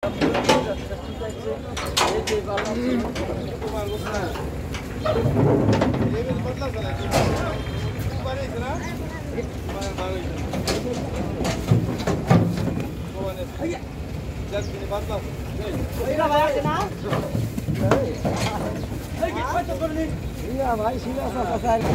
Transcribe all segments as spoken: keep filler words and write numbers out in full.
Iya, भाई सीधा सा फंसा है।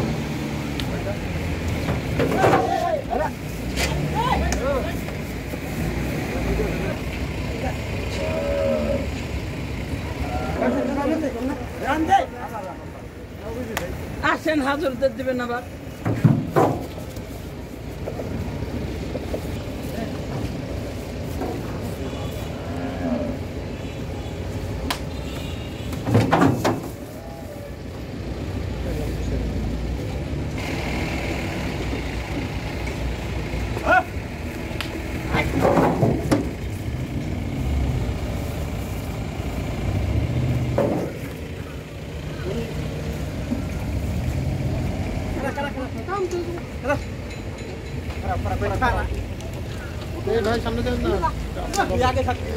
Asen hazır dedi bana bak. भाई सामने जाओ ना ये आगे सकते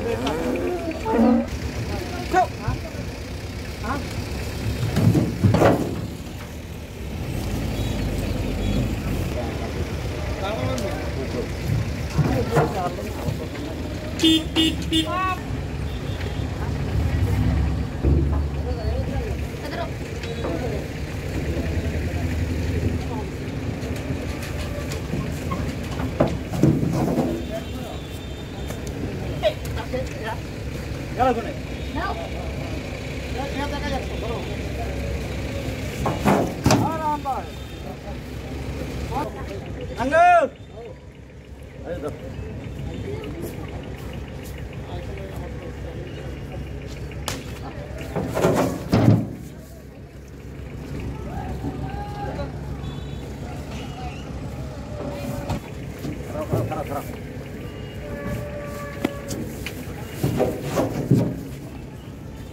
Jalan gune. No. Ya ya দেখা যাচ্ছে বলো। আরাম ভাই। আঙ্গুর। এই দাও। খারাপ খারাপ খারাপ।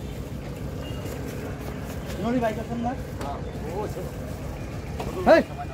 Hey!